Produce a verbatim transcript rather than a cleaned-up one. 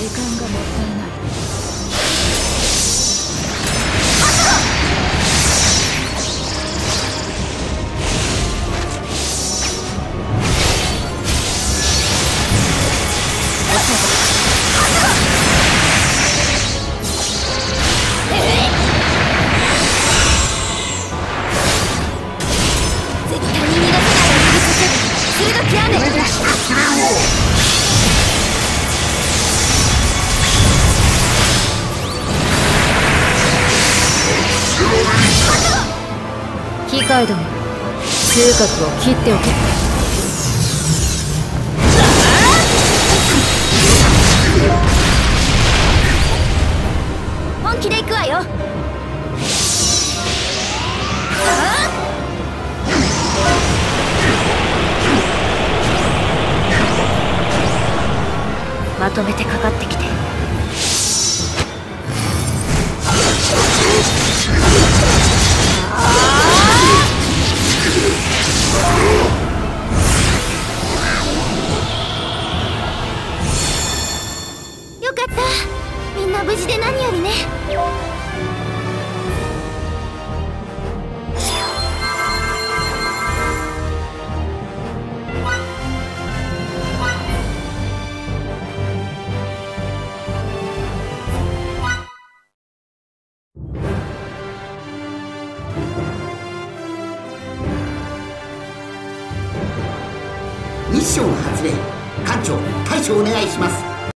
時間がもったいない。機械ども、嗅覚を切っておけ。本気で行くわよ。まとめてかかってきて。よかった、みんな無事で何よりね。 ミッション発令。艦長、対処お願いします。